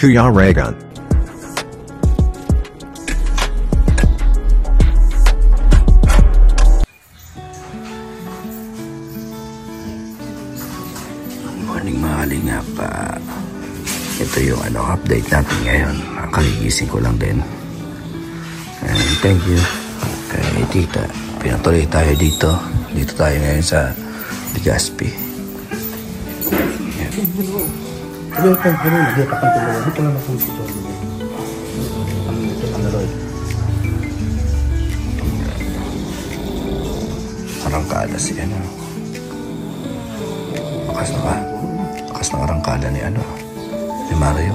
Kuya Raygun. Morning mga kalingap. Ito yung update natin ngayon. Kagigising ko lang din. And thank you kay tita. Pinatuloy tayo dito. Dito tayo ngayon sa Legazpi. Arangkada si Lakas ng arangkada ni Mario.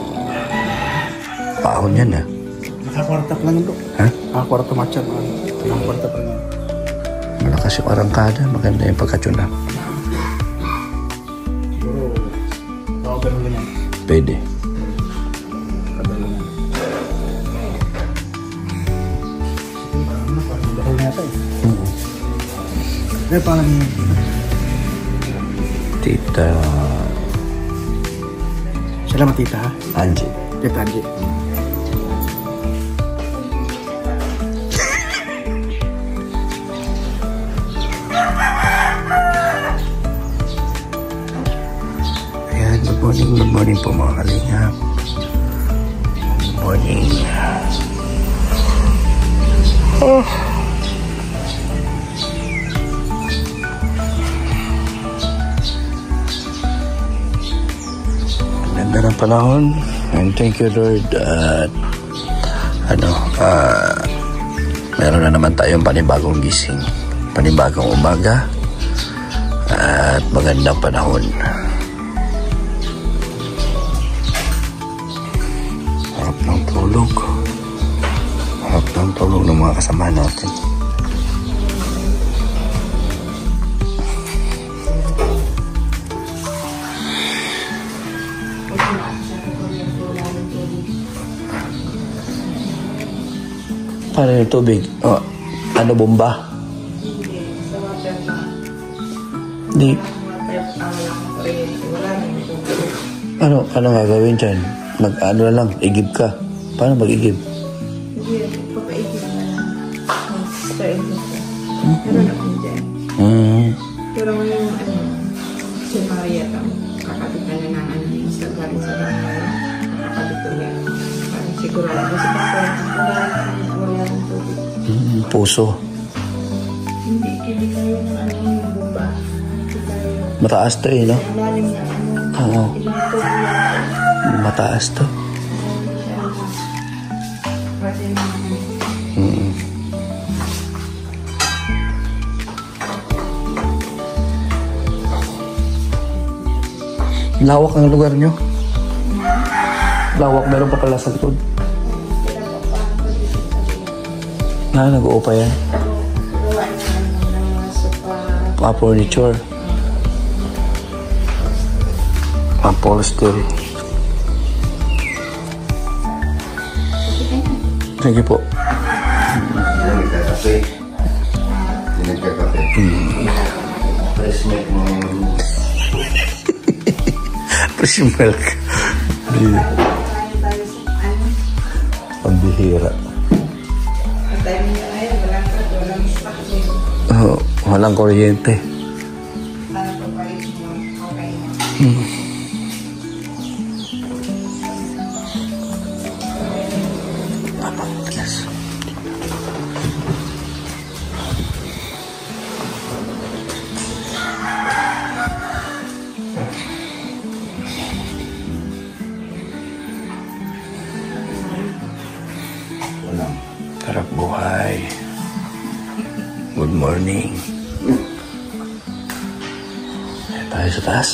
Paahon yan Nakakwarta pa lang ito. Ha? Nakakwarta matyan. Nakakwarta pa lang. Malakas yung arangkada. Maganda yung pagkatsunak. Siguro, baka ganun ganyan. Pwede. Kadalanan. Parang dahol na ito eh. Parang Tita salamat tita ha. Angie. Tita Angie. Ayan, good morning po mga kalingap. Good morning. Ganda ng panahon, and thank you Lord at meron na naman tayong panibagong gising, panibagong umaga at magandang panahon. Harap ng tulog ng mga kasama natin. Paano yung tubig? Bomba? Hindi, sa water na. Hindi. Wala na yung tubig. Ano gagawin dyan? Na lang, igib ka. Paano mag-igib? Hindi, papaigil na lang. Papaigil ka. Meron akong dyan. Pero ngayon, si Maria, kakabit na lang ang sa galing sa bahay. Kakabit ko yan. Parang sigurado. Kasi wala ng tubig. Puso. Hindi kayo ng yung bomba. Mataas to no? Lalim na Oo. ilang tubig yan. Mataas to. Lawak ang lugar nyo. Lawak, meron pa pala sa likod. Nag-uupa yan. Furniture. Upholstery. Thank you po. Nagkakape. Fresh milk mo. Fresh milk. Pambihira. Walang kuryente. Sarap buhay. Good morning. Tayo sa taas.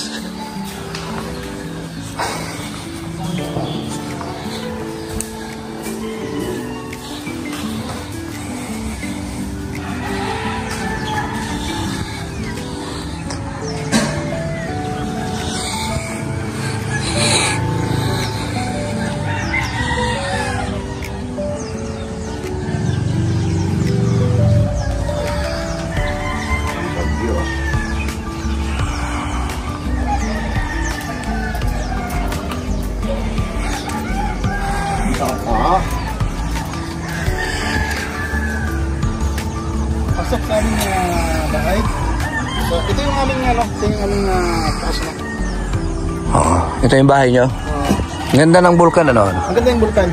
ano, ito yung aming taas na. Oo. Ito yung bahay nyo. Ganda ng bulkan ano? Ang ganda yung bulkan.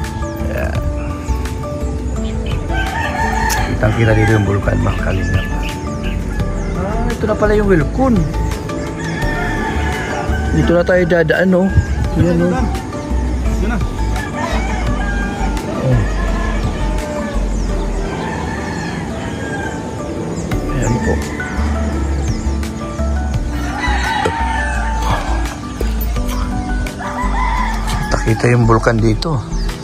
Kitang-kita dito yung bulkan, mga kalingap. Ito na pala yung Wilcon. Dito na tayo dadaan, no? Yan, no? Yun na. Ayan po. Nakita yung bulkan dito.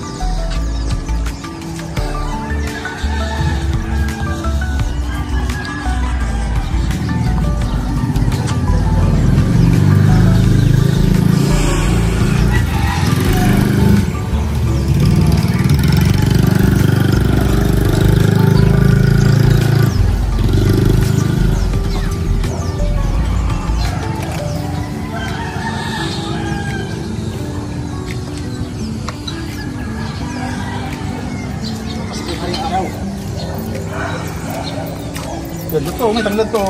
Ganda to, may tanglad to.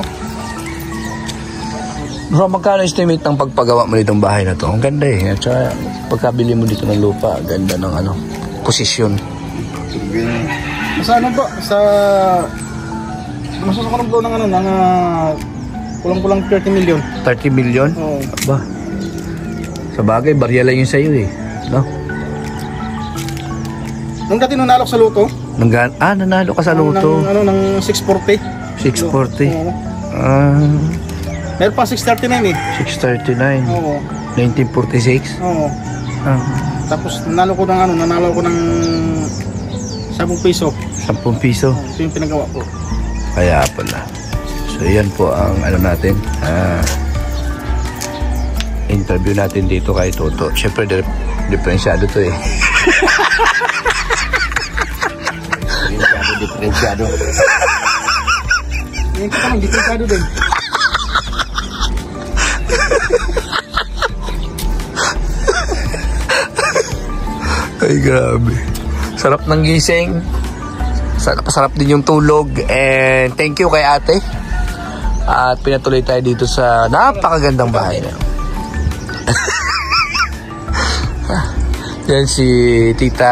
Bro, magkano estimate ng pagpagawa mo nitong bahay na to? Ang ganda eh. At saka pagkabili mo dito ng lupa, ganda ng ano, posisyon. Sa ano po? Sa... Masasok ko ng ng ano, ng... kulang-kulang 30 million. 30 million? Oo. Aba. Sa bagay, barya lang yun sa'yo eh. No? Nung dati nunalok sa luto. Nanalo ka sa luto. Ng 640. 640. Oo. Meron pa 639 eh. 639. Oo. 1946. Oo. Tapos nanalo ko ng 10 piso. 10 piso. Ito yung pinagawa ko. Kaya pala. So yan po ang ano natin. Interview natin dito kay Toto. Siyempre diferensyado to eh. Diferensyado. Yan ka naman, diferensyado din. Ay grabe. Sarap ng gising. Sarap din yung tulog. And thank you kay ate. At pinatuloy tayo dito sa napakagandang bahay na. Yan si Tita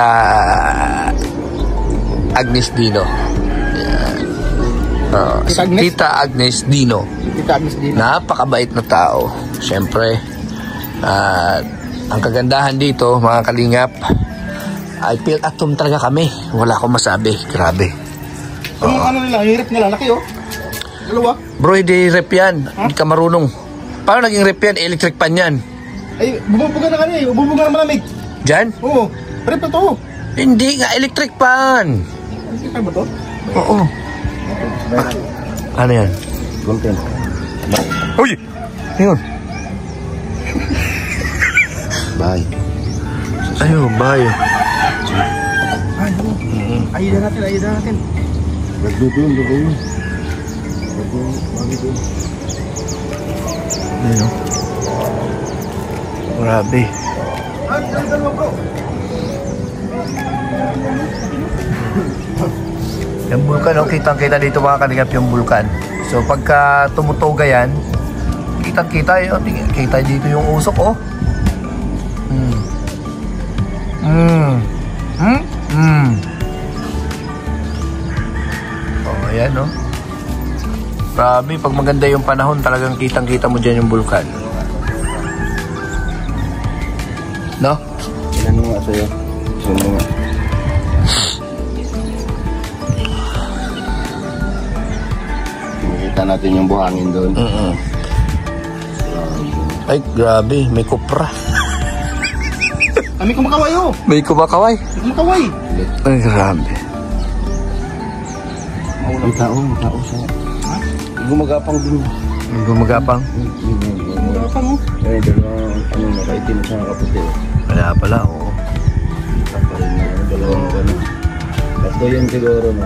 Agnes Dino. Tita Agnes Dino. Tita Agnes Dino. Napakabait na tao. Siyempre. Ang kagandahan dito, mga kalingap, ay feel at home talaga kami. Wala akong masabi. Grabe. Yung ano nila, yung rep nila, laki oh. Dalawa. Bro, hindi rep yan. Hindi ka marunong. Paano naging rep yan? Electric pan yan. Ay, bumubuga na kanya eh. Bumubuga na malamig. Diyan? Oo. Rep na to. Hindi nga, electric pan. Electric ba to? Oo. Ano yan? Golden. Uy! Ayun. Bye. Ayun, bayo. Ayun na natin. Nagdugo yun. Ayun. Grabe. Yung bulkan, no? Kitang-kita dito mga kalingap yung bulkan. So pagka tumutuga yan, kitang-kita yun. Kita dito yung usok, oh. Oh, ayan, no? Grabe, pag maganda yung panahon, talagang kitang-kita mo dyan yung bulkan. No? Ilan mo nga sa'yo? Ilan mo nga? Makita natin yung buhangin doon. Ay, grabe, may kupra. May kumakaway oh. May kumakaway. May kumakaway. Ay, grabe. May tao siya. Gumagapang din. Gumagapang? Gumagapang oh. Ay, dalawang nakaitim sa kaputi. Kaya pala, oo. Dalawang ano. Basto yun siguro na.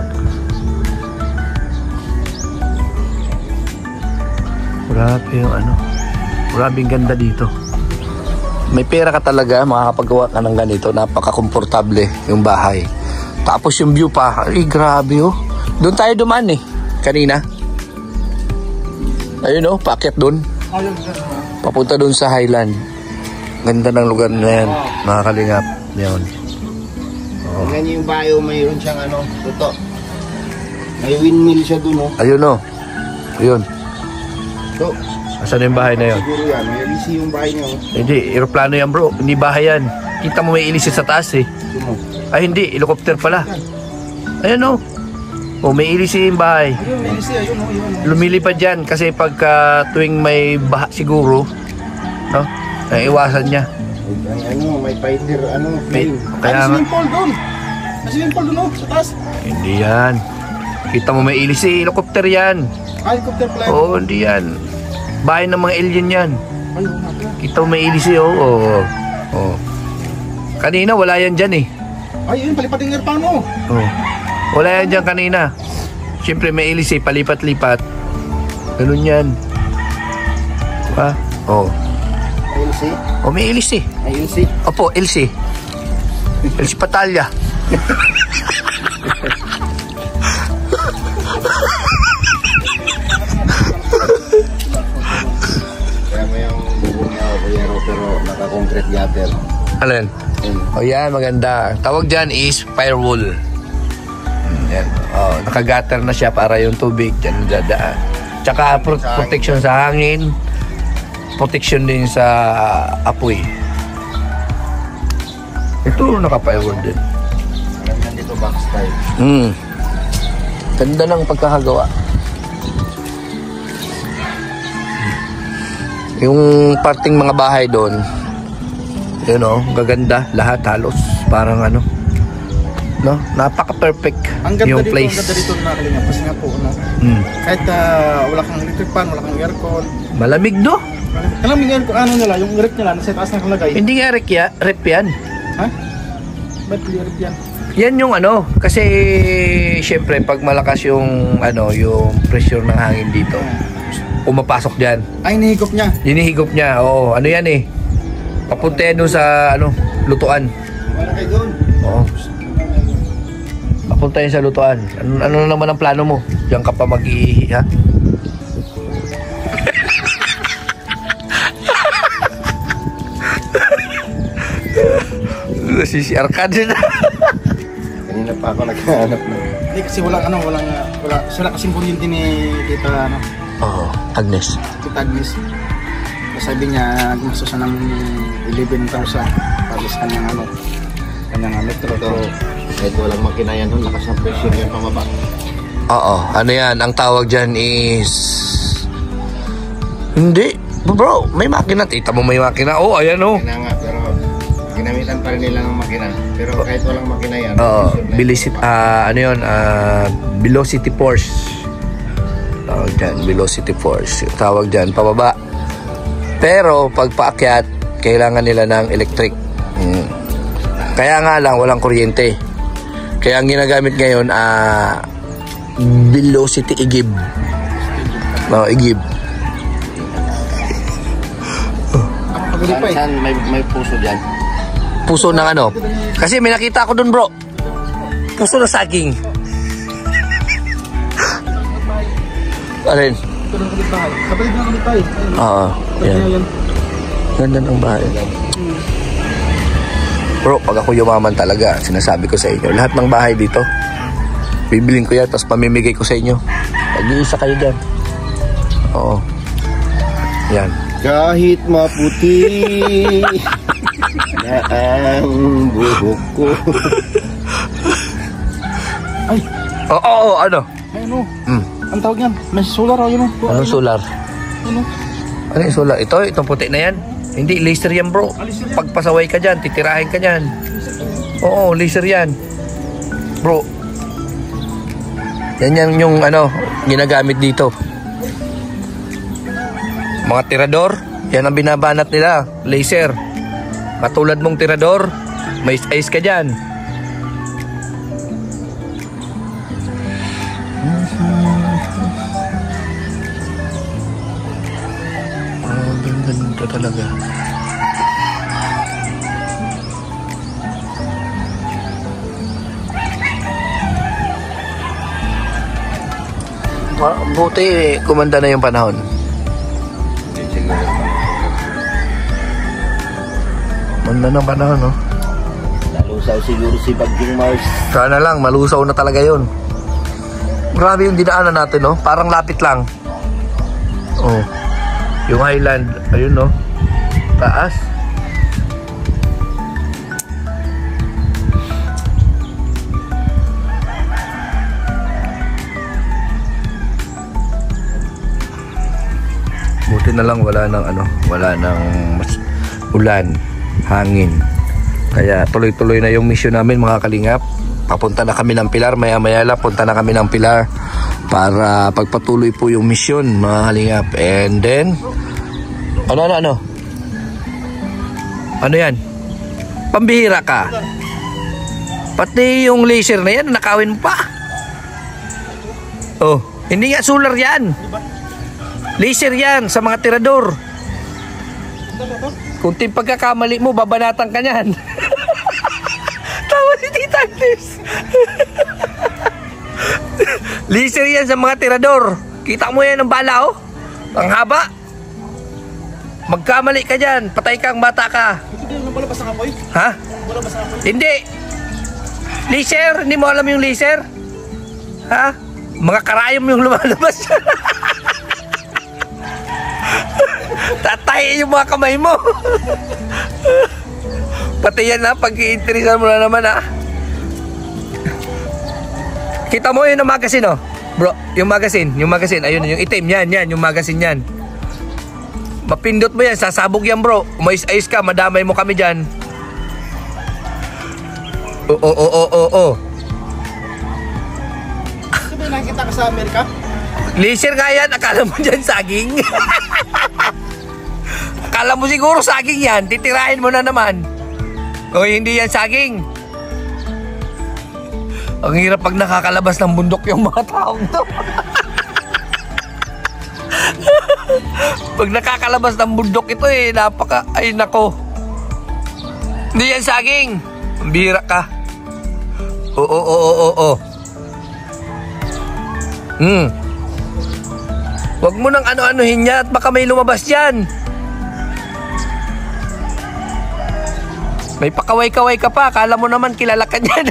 Grabe yung ano. Grabe yung ganda dito. May pera ka talaga, makakapagawa ka ng ganito. Napaka-komportable yung bahay. Tapos yung view pa, ay grabe oh. Doon tayo dumaan eh, kanina. Ayun oh, paakyat dun. Ayun. Papunta dun sa Highland. Ganda ng lugar na yan, mga kalingap. Yun. Tingnan niyo yung bayo, mayroon siyang ano, tuto. May windmill siya dun, oh. Ayun oh. Ayun. So, Asan yung bahay na yun? siguro yan, may LC yung bahay niyo. Hindi, aeroplano yan bro. Hindi bahay yan. Kita mo may ilis sa taas eh. Ay hindi, helicopter pala. Ayun oh. Oh, may ilis yung bahay. Ayun, may LC, ayun, oh, yun. Lumilipad yan kasi pagka tuwing may baha siguro, no? Naiwasan niya. Ano, may fighter, ano, plane. Kaya nga. Swimming pool doon. May swimming pool doon, oh, sa taas. Hindi yan. Kita mo may ilis eh, helicopter yan. Helicopter plane. Oo, hindi yan. Bahay ng mga alien yan. Ayun, okay. Kita mo may ilis eh, oo. Oo. Kanina wala yan dyan eh. Ay, yun, palipad yung airplano. Oo. Wala yan dyan kanina. Siyempre may ilis eh, palipat-lipat. Ganun yan. Diba? Oo. LC? Oh, may ilis eh. Ay, LC? Opo, LC. LC Patalya. Kaya mo yung bubong niya, kuyero, pero naka-concrete gutter. Alin? O yan, maganda. Tawag dyan is firewall. Yan. Oh, nakagatter na siya para yung tubig dyan dadaan. Tsaka protection sa hangin. Protection din sa apoy. Ito naka-firewall din. Alam dito box type. Ganda ng pagkakagawa. Yung parting mga bahay doon, yun o, gaganda lahat halos. Parang ano, no? Napaka-perfect Ang ganda yung dito, place. ang ganda dito na kalingap. Kasi nga po, ano, kahit wala kang electric fan, wala kang aircon. Malamig do. Alam mo yung aircon, ano nila, yung rep nila, nasa taas na kalagay. Hindi nga rep yan. Ha? Ba't yung rep yan? Yan yung ano, kasi syempre pag malakas yung ano, yung pressure ng hangin dito, pumapasok diyan. Ay, nihigop niya. Hinihigop niya. Oo, ano yan eh. Papunta yan doon sa ano, lutuan. Wala kayo doon. Oo. Papunta yan sa lutuan. Ano na naman ang plano mo? Diyan ka pa mag-iihi, ha? CCR ka din. Kanina pa ako naghahanap na. Hindi kasi wala kasing kuryente ni Tita, ano, Oo, Agnes. Tita Agnes. So, sabi niya, gusto siya ng 11,000 para sa kanyang metro. Ito, kahit walang makina yan doon, lakas ng pressure yan pamaba. Oo, ano yan? Ang tawag dyan is... Hindi. Bro, may makina. Tita mo may makina. Oo, ayan o. Kaya nga, pero ginamitan pa rin nila ng makina. Pero kahit walang makina yan, Oo, pressure na yan. ano yun? Velocity force. Tawag dyan, velocity force. Tawag dyan, pababa. Pero, pag paakyat, kailangan nila ng electric. Kaya nga lang, walang kuryente. Kaya ang ginagamit ngayon, velocity igib. Igib. Saan may puso dyan? Puso ng ano? Kasi may nakita ako dun bro. Puso ng saging. Alin? Ito ng kapitbahay. Kapatid ng kapitbahay. Oo. Yan. Ganda ng bahay. Bro, pag ako yumaman talaga, sinasabi ko sa inyo, lahat ng bahay dito, bibiling ko yan, tapos pamimigay ko sa inyo. Pag-iisa kayo dyan. Oo. Yan. Kahit maputi na ang buhok ko. Ay, Oo, ano? may ano. Ang tawag yan, may solar o yun o. Anong solar? Ano? Ano yung solar? Itong puti na yan? Hindi, laser yan bro. Pagpasaway ka dyan, titirahin ka dyan. Oo, laser yan. Bro. Yan yung ano, ginagamit dito. Mga tirador, yan ang binabanat nila. Laser. Katulad mong tirador, may ice ka dyan. Ganda talaga. Buti kumanda na yung panahon. Ganda ng panahon, no? Nalusaw siguro si Bagyong Mars. Sana lang, malusaw na talaga yun. Grabe yung dinaanan natin, no? Parang lapit lang. Oh. Yung highland, ayun, no? Taas. Buti na lang wala nang ulan, hangin. Kaya tuloy-tuloy na yung mission namin, mga kalingap. Papunta na kami ng Pilar, maya-maya lang punta na kami ng Pilar para pagpatuloy po yung mission, mga kalingap. And then ano yan? Pambihira ka. Pati yung laser na yan, nakawin mo pa. Oh, hindi nga solar yan. Laser yan sa mga tirador. Kunting pagkakamali mo, babanatan ka niyan. Tawa si Tita Agnes. Laser yan sa mga tirador. Kita mo yan ang bala, oh. Ang haba. Magkamali ka dyan, patay kang bata ka. Malabas ang amoy? Ha? Malabas ang amoy? Hindi. Laser, hindi mo alam yung laser? Ha? Mga karayom yung lumalabas. Tatay yung mga kamay mo. Pati yan, ha, pag-iinteresan mo na naman, ha. Kita mo yun ang magazine, oh. Bro, yung magazine, ayun, yung itim, yan, yung magazine yan. Mapindot mo yan, sasabog yan, bro. Umayos-ayos ka, madamay mo kami dyan. Oo. Sabi nakikita ka sa Amerika? Laser nga yan, akala mo dyan saging. Akala mo siguro saging yan, titirahin mo na naman. O hindi yan saging. Ang hirap pag nakakalabas ng bundok yung mga taong to. Pag nakakalabas ng bundok ito ay nako. Hindi yan saging. Ang bihira ka. Oo. Huwag mo nang ano-anuhin niya at baka may lumabas dyan. May pakaway-kaway ka pa. Akala mo naman kilala ka dyan.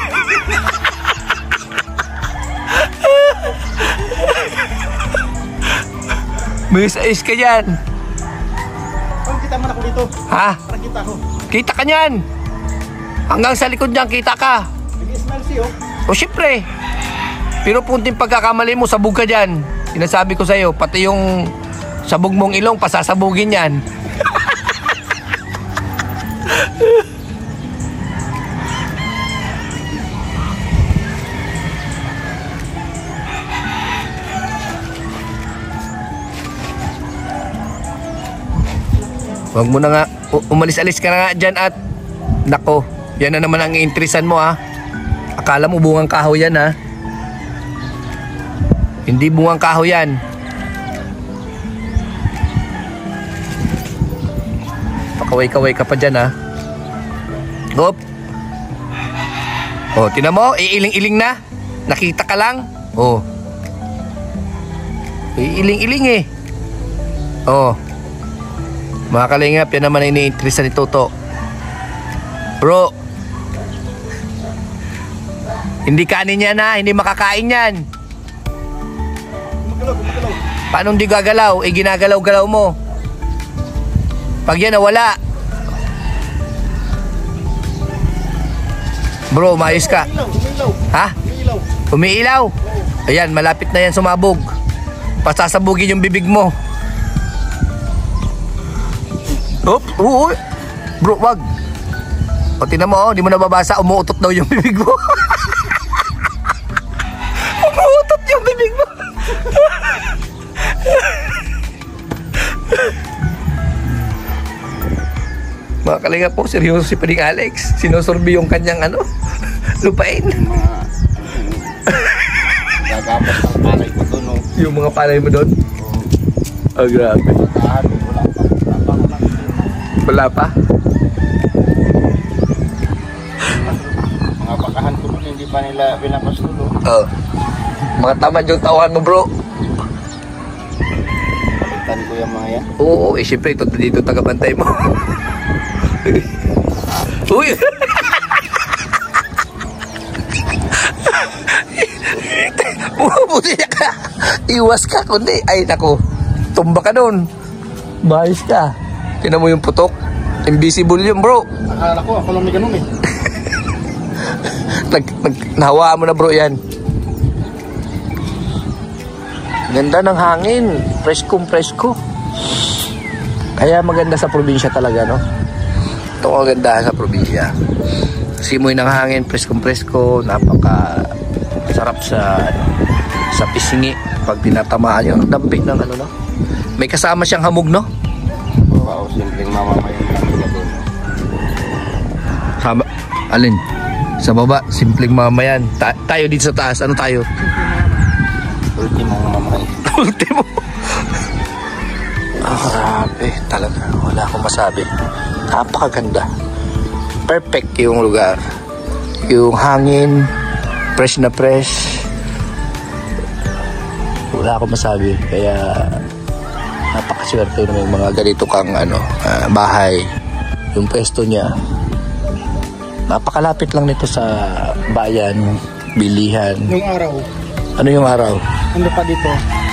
May sais ka dyan. Parang kita man ako dito. Ha? Parang kita ako. Kita ka niyan. Hanggang sa likod niyan, kita ka. Nag-SMLC, oh. O syempre. Pero punting pagkakamali mo, sabog ka dyan. Sinasabi ko sa'yo, pati yung sabog mong ilong, pasasabugin yan. Huwag mo na nga, umalis-alis ka na nga dyan at nako, yan na naman ang iinteresan mo, ha. Akala mo bungang kahoy yan, ha. Hindi bungang kahoy yan. Pakaway-kaway ka pa dyan, ha. Hop. O, tinan mo, iiling-iling na. Nakita ka lang. O. Iiling-iling, eh. O. Mga kalingap, yan naman ang iniinteresa ni Toto. Bro, hindi kanin yan, ha. Hindi makakain yan. Paano hindi gagalaw? Ginagalaw-galaw mo. Pag yan nawala. Bro, maayos ka. Ha? Umiilaw. Ayan, malapit na yan sumabog. Pasasabugin yung bibig mo. Oo. Bro, wag. O, tinan mo, di mo nababasa. Umuutot daw yung bibig mo. Umuutot yung bibig mo. Mga kalinga po, seryoso si Paring Alex. Sinusurbi yung kanyang lupain. Gagapos ng palay ko doon, oh. Yung mga palay mo doon? Oh, grabe. Wala pa? Mga bakahan ko doon, hindi pa nila pinapastulo. Oh. Mga tamad yung tauhan mo, bro. Balitan ko yung mga yan. Oo, siyempre ito dito tagabantay mo. Uy! Buti ka. Iwas ka, kundi. Ay, naku. Tumba ka doon. Bayos ka. Tinan mo yung putok. Invisible yun, bro. Akala ko, ako lang may ganun eh. Nahawaan mo na, bro, yan. Ganda ng hangin. Presko. Kaya maganda sa probinsya talaga, no? Ito ang ganda sa probinsya. Simoy ng hangin, presko. Napaka sarap sa pisngi. Pag tinatamaan yung damping ng ano, no? May kasama siyang hamog, no? Wow, simpleng mamamayan namin na doon. Alin? Sa baba, simpleng mamayan. Tayo dito sa taas. Ano tayo? Ultimong mamamayan. Ultimo. Grabe. Talaga. Wala akong masabi. Napakaganda. Perfect yung lugar. Yung hangin. Fresh na fresh. Wala akong masabi. Kaya napakaswerte ng mga ganito kang bahay. Yung pwesto niya. Napakalapit lang nito sa bayan, bilihan. Yung araw, Ano yung araw? ano pa dito?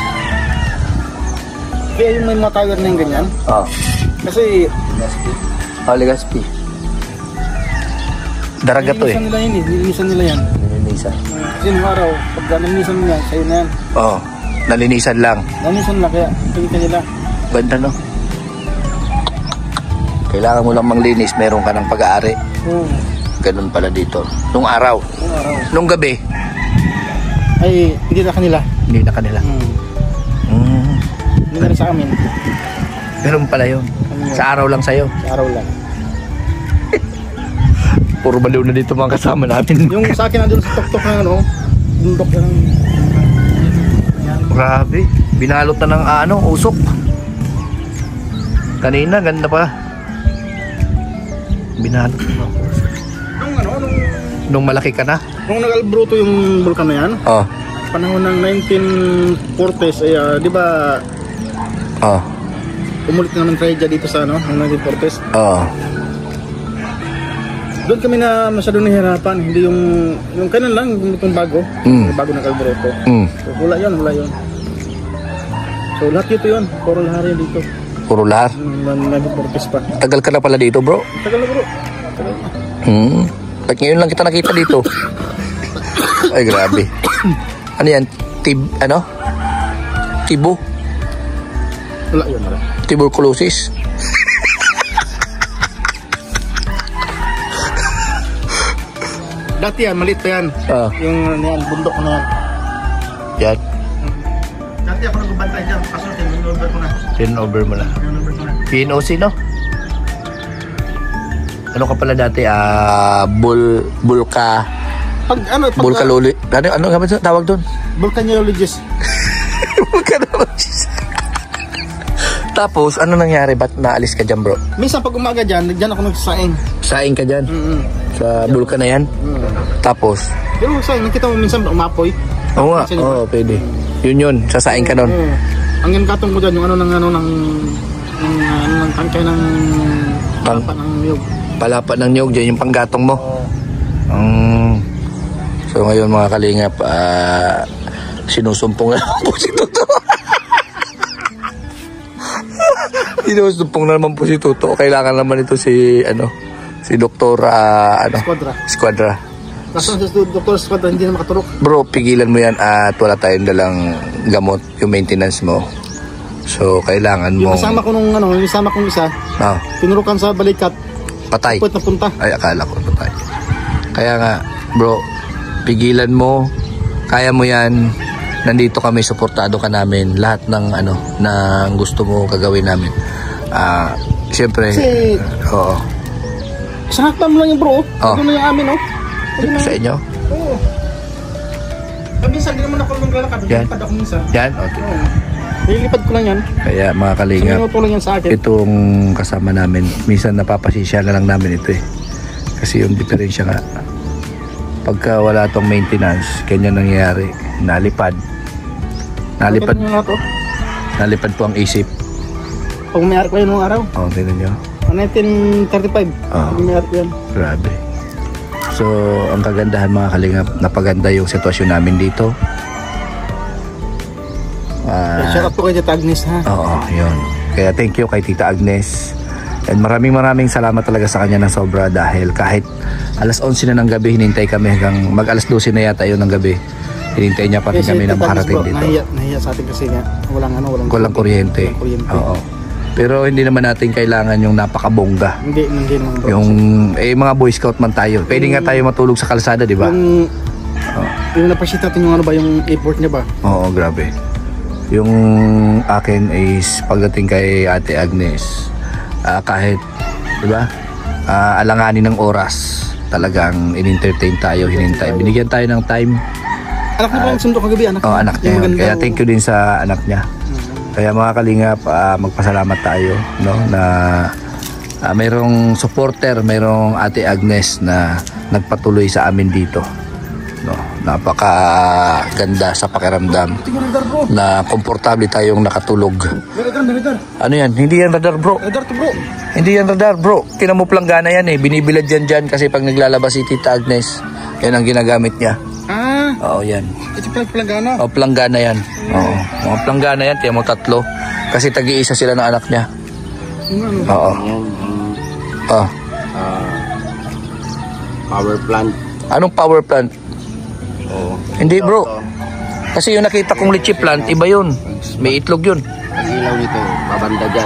Kaya yung may mga tower na yung ganyan. Oh, Kasi, Legazpi. Daraga to eh. nilinisan nila yun eh. Nilinisan nila yan. Nalinisan. Kasi yung araw, pag nilinisan nila, sa'yo na yan. Oh, nalinisan lang. Nilinisan nila, kaya tingin nila. Ganda, no? Kailangan mo lang manglinis, meron ka ng pag-aari. Oo, Ganun pala dito. Nung araw. yung araw. Nung gabi, Ay, hindi na kanila. hindi na kanila. Hindi na rin sa amin. Ganun pala yun. Sa araw lang sa'yo. Sa araw lang. Puro baliw na dito mga kasama natin. Yung sa akin nandun sa tuktok ng bundok yan. Grabe. Binalot na ng usok. Kanina, ganda pa. Binalot na ng usok. Nung malaki ka na? Nung nag-albruto yung bulkan na yan, Oh. panahon ng 1940s, ay, di ba, Oh. umulit na ng tragedya dito sa ng 1940s. Oh. Doon kami na masyado nahihirapan, hindi yung kanan lang, yung bago, yung bago nag-albruto. So, wala yun. So, lahat dito yun, puro lahat yun dito. Puro lahar. 1940s pa. Tagal ka na pala dito, bro. Tagal na bro. Tagal na. Ba't ngayon lang kita nakita dito? Ay, grabe. Ano yan? Tibo? Wala yun, wala. Tuberculosis? Dati yan, maliit pa yan. Ah, Yung yan, bundok na yan. yan. Dati ako nagbabantay dyan, kaso tinunod ko na. Turnover mo na. Tinunod ko na. PNOC, no? Ano ka pala dati? Bulkaluli. Ano nga ba tawag doon? Volcanologist. Volcanologist. Tapos, ano nangyari? Ba't naalis ka dyan, bro? Minsan pag umaga dyan ako nagsasaing. Saing ka dyan? Sa bulkan na yan? Tapos? Pero nagsaing, nakita mo minsan umapoy. Oo nga, oo, pwede. Yun, sasaing ka doon. Ang katong mo dyan, yung ng tangkay ng papa ng niyog. Palapa ng niyog, dyan yung panggatong mo. So ngayon mga kalingap, sinusumpong na naman po si Toto. Sinusumpong na naman po si Toto. Kailangan naman ito si Doktor Squadra. Kaso sa Dr. Squadra hindi na makaturok. Bro, pigilan mo yan at wala tayong dalang gamot, yung maintenance mo. So kailangan mo. Yung kasama kong isa, tinurukan sa balikat. Patay. Pwede na punta. Ay, akala ko patay. Kaya nga, bro, pigilan mo. Kaya mo yan. Nandito kami, suportado ka namin. Lahat ng na gusto mo gagawin namin. Siyempre, Kasi, oo. isang hakbang mo lang yung bro. Ito na yung amin, Sa inyo? Oo. Minsan, hindi naman ako naglalakad. Yan. Naglalakad ako minsan. Yan? Okay. Oo. Nililipad ko lang yan. Kaya mga kalingap, Minuto lang yan sa akin. itong kasama namin, minsan napapasisya na lang namin ito eh. Kasi yung diferensya nga, pagka wala tong maintenance, ganyan nangyayari. Nalipad po ang isip. Pag umayari ko yun nung araw. Tingnan nyo. 1935. Yan. Grabe. So, ang kagandahan mga kalingap, napaganda yung sitwasyon namin dito. Shout out po kay Tita Agnes, ha? Oo, yun. Kaya thank you kay Tita Agnes. And maraming salamat talaga sa kanya ng sobra dahil kahit alas 11 na ng gabi, hinintay kami hanggang mag alas 12 na yata yun ng gabi. Hinintay niya pa rin kami na makarating dito. Nahiya sa atin kasi nga, walang kuryente. Oo. Pero hindi naman natin kailangan yung napakabongga. Hindi naman bro. Yung mga Boy Scout man tayo. Pwede nga tayo matulog sa kalsada, di ba? Yung napasita natin yung ano ba, yung airport niya ba? Oo, grabe. Yung akin is pagdating kay Ate Agnes, kahit, di ba? Alanganin ng oras. Talagang in-entertain tayo, hinintay. Binigyan tayo ng time. Anak niya ba ang sundo kagabi? Anak niya yun. Kaya thank you din sa anak niya. Kaya mga kalingap, magpasalamat tayo, no, na mayroong supporter, mayroong Ate Agnes na nagpatuloy sa amin dito. No, napakaganda sa pakiramdam na komportable tayong nakatulog. Ano yan? Hindi yan radar, bro. Radar to, bro. Hindi yan radar, bro. Tinan mo, planggana yan eh. Binibilad yan dyan kasi pag naglalabas si Tita Agnes, yan ang ginagamit niya. Oo, yan. Ito pala planggana? Oo, planggana yan. Oo, mga planggana yan. Tiyan mo, 3. Kasi tag-iisa sila ng anak niya. Oo. Power plant. Anong power plant? Hindi, bro. Kasi yung nakita kong lychee plant, iba yun. May itlog yun. Ang ilaw nito, babanda dyan.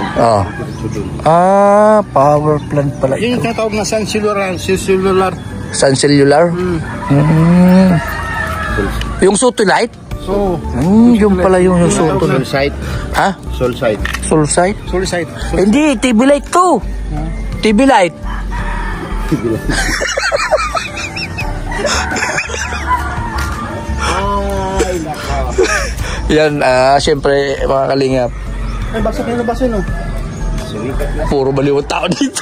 Power plant pala ito. Yun yung tinatawag na sun cellular. Sun cellular? Yung satellite? Yung pala yung satellite. Solsite. Ha? Solsite. Solsite? Solsite. Hindi, TV light to. TV light. Ay, nako. Yan, syempre, mga kalingap. Ay, baso no? Sumikat na. Puro baliwang tao dito.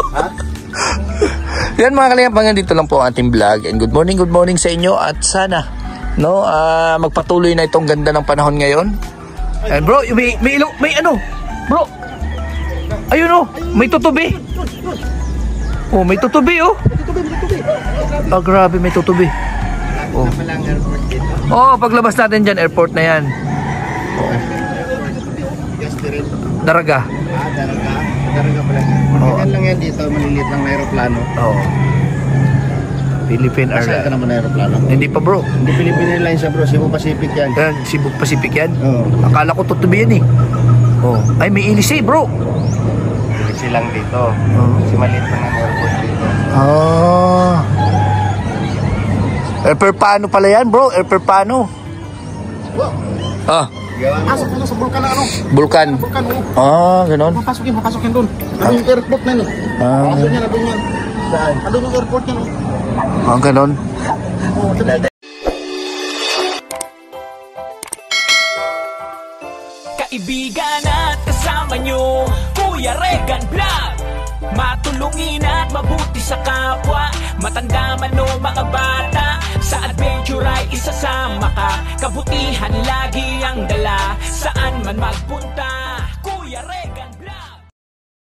Yan mga kalingap, hanggang dito lang po ang ating vlog. And good morning sa inyo. At sana, no, magpatuloy na itong ganda ng panahon ngayon. And bro, may ano? Bro, ayun oh, may tutubi. Oh, may tutubi oh. Grabe, may tutubi. Oh. Oh, paglabas natin dyan, airport na yan. Oh. Daraga. Daraga pala. Ganyan lang yan dito, maliliit lang na aeroplano. Oo. Philippine Airlines. Saan ka naman na aeroplano? Hindi pa, bro. Hindi Philippine Airlines bro, Cebu Pacific yan. Cebu Pacific yan? Oo. Akala ko tutubi yan eh. Oh. Ay, may ilis eh, bro. Ilis lang dito. Kasi maliit lang ang airport dito. Airperpano pala yan, bro. Airperpano. Pasok na sa bulkan na ano? Bulkan. Bulkan, oh. Ganon. Papasok yan doon. Ano yung airport na yun? Andun yan. Saan? Andun yung airport yan, oh. Ganon. Kaibigan at kasama nyo, Kuya Regan Vlog. Matulungin at mabuti sa kapwa, matanda man o mga bata. Sa adventure ay isasama ka, kabutihan lagi ang dala. Saan man magpunta, Kuya Regan.